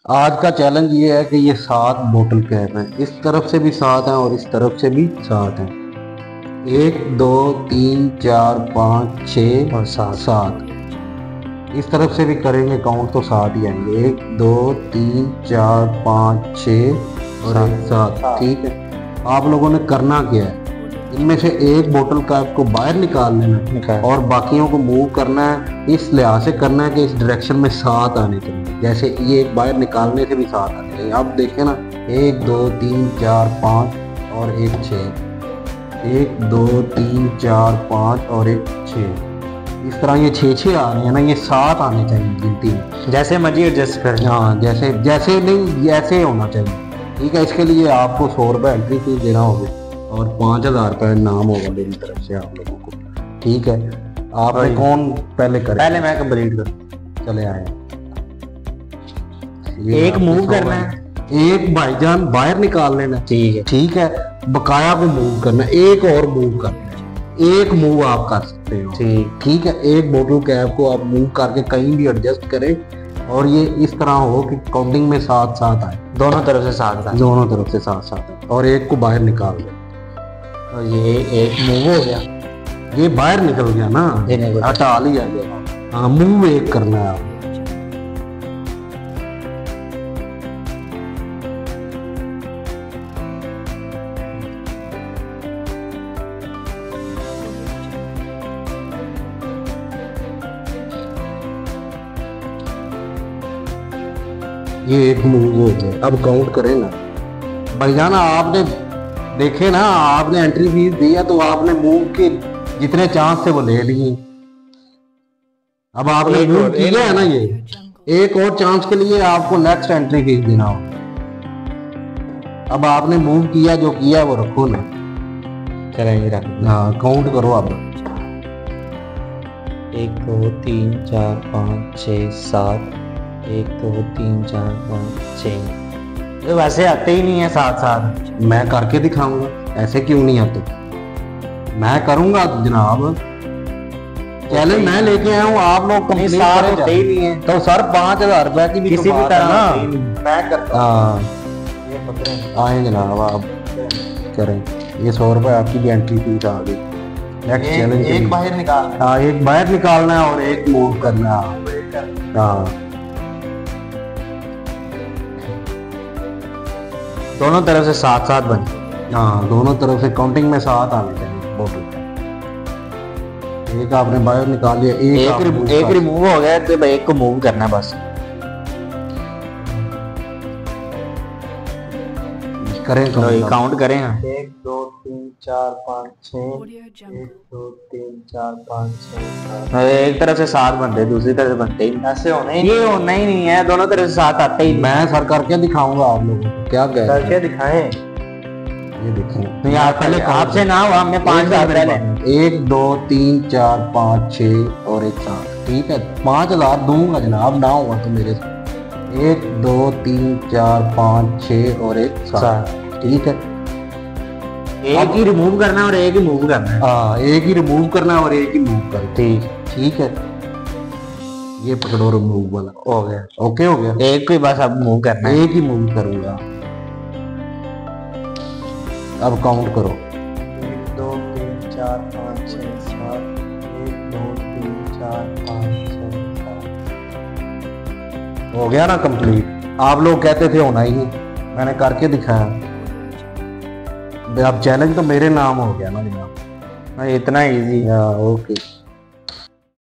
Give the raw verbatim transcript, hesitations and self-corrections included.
आज का चैलेंज ये है कि ये सात बोतल कैप हैं, इस तरफ से भी सात हैं और इस तरफ से भी सात हैं। एक दो तीन चार पाँच छः और सात सात इस तरफ से भी करेंगे काउंट तो सात ही आएंगे। एक दो तीन चार पाँच छः और एक सात। ठीक है, आप लोगों ने करना क्या है, इनमें से एक बोतल कैप को बाहर निकाल लेना है और बाकियों को मूव करना है। इस लिहाज से करना है कि इस डायरेक्शन में सात आने चाहिए, जैसे ये एक बाहर निकालने से भी सात आने चाहिए। अब देखें ना, एक दो तीन चार पाँच और एक छः, एक दो तीन चार पाँच और एक छः, इस तरह ये छः छः आ रहे हैं ना, ये सात आने चाहिए गिनती में। जैसे मर्जी एडजस्ट कर। हाँ, जैसे जैसे नहीं ऐसे होना चाहिए। ठीक है, इसके लिए आपको सौ रुपये एंट्री फीस देना होगा और पाँच हजार रुपये नाम होगा मेरी तरफ से आप लोगों को। ठीक है, आपने कौन पहले करे? पहले मैं कंप्लीट करूँ। चले आए। एक मूव करना है, एक भाईजान बाहर निकाल लेना। ठीक है। ठीक है, बकाया को मूव करना, एक और मूव करना है। एक मूव आप कर सकते हो। ठीक ठीक है, एक बोतल कैप को आप मूव करके कहीं भी एडजस्ट करें और ये इस तरह हो कि काउंटिंग में सात सात आए, दोनों तरफ से सात सात दोनों तरफ से सात सात आए और एक को बाहर निकाल दें। और ये एक मूव हो गया, ये बाहर निकल गया ना, हटा लिया गया। हाँ, मूव एक करना है आप। ये एक मूव हो गया। अब काउंट करें ना भाईजान, आपने देखे ना, आपने एंट्री फीस दिया तो आपने मूव के जितने चांस थे वो ले लिए। अब आपने मूव किया है ना, ये एक और चांस के लिए आपको नेक्स्ट एंट्री फीस देना हो। अब आपने मूव किया, जो किया वो रखो ना। चलेंगे रख। हाँ, काउंट करो अब। एक दो तीन चार पाँच छः सात, एक दो तीन चार पाँच छः। तो वैसे आते ही नहीं है साथ साथ। मैं करके दिखाऊंगा, ऐसे क्यों नहीं आते? मैं करूंगा जनाब, चैलेंज मैं लेके आया हूँ, आप लोग कंप्लीट करते ही नहीं है। तो सर पाँच हजार रुपए की भी किसी भी तरह ना मैं करता हाँ आए जनाब, आप करें। ये सौ रुपए आपकी भी एंट्री फीस आ गई। नेक्स्ट चैलेंज एक बाहर निकाल। हाँ, एक बाहर निकालना है और एक मूव करना है। हाँ, दोनों तरफ से सात सात बने। हाँ, दोनों तरफ से काउंटिंग में सात आने चाहिए बोतल। एक आपने बाहर निकाल लिया, एक एक, रिमूव, एक रिमूव हो गया तो एक को मूव करना बस। करें तो काउंट करें। एक दो तीन चार पाँच छः, एक दो तीन चार पाँच छः। एक तरफ से सात बनते, दूसरी तरफ से बनते ही ऐसे होने ये होना ही नहीं है, दोनों तरफ से सात आते ही। मैं सर करके दिखाऊंगा आप लोगों को। क्या कह रहे करके दिखाएं? ये देखें। नहीं, आप पहले आपसे ना हुआ, हमने पाँच हजार पहले। एक दो तीन चार पाँच छः और एक सात। ठीक है, पाँच हजार दूंगा जनाब, ना हुआ तो मेरे से। एक दो तीन चार पाँच छः और एक सात। ठीक है, एक ही रिमूव करना है और एक ही मूव करना है। हाँ, एक ही रिमूव करना है और एक ही मूव करना। ठीक ठीक है, ये पकड़ो रिमूव वाला। हो गया, ओके हो गया। एक ही बस अब मूव करना है। एक ही मूव करूंगा। अब काउंट करो। एक दो तीन चार पाँच छः सात, एक दो तीन चार पाँच छः सात। हो गया ना कंप्लीट? आप लोग कहते थे होना ही नहीं, मैंने करके दिखाया। अब चैलेंज तो मेरे नाम हो गया ना जनाब। इतना इजी। हाँ, ओके।